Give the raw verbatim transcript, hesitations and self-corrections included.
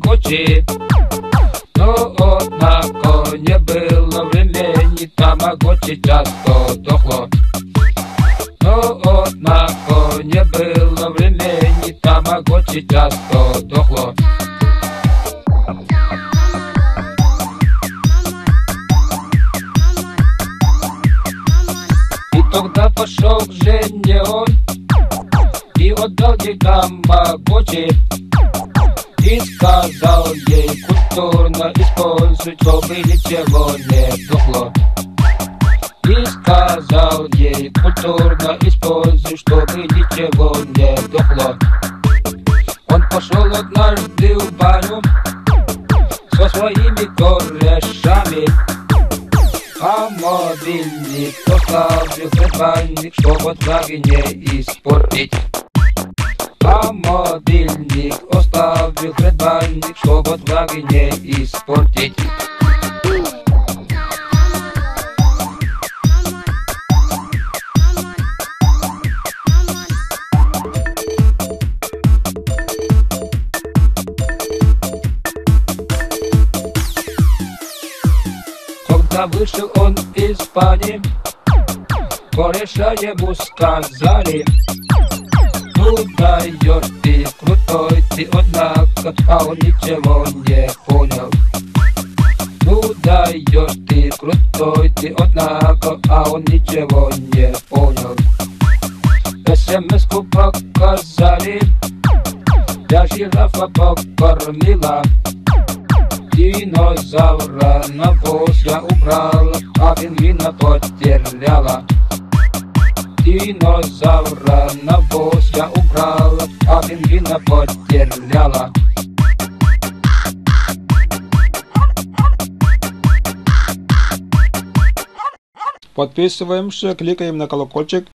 тамагочи. Но однако не было времени, тамагочи часто дохло. Но однако не было времени, тамагочи часто дохло. И тогда пошел к Жене он и отдал ей тамагочи. И сказал ей культурно используй, чтобы ничего не дохло. И сказал ей культурно используй, чтобы ничего не дохло. Он пошел однажды в баню со своими корешами, а мобильник поставил предбанник, чтобы отваги не испортить. А мобильник оставил предбанник, чтобы отваги не испортить. Когда вышел он из бани, кореша ему сказали: ну даешь ты, крутой ты, однако, а он ничего не понял. Ну даешь ты, крутой ты, однако, а он ничего не понял. СМС-ку показали, я жирафа покормила. Динозавра на воз я убрала, а пингвина потеряла. Динозавра на воз я убрала, а пингвина потеряла. Подписываемся, кликаем на колокольчик.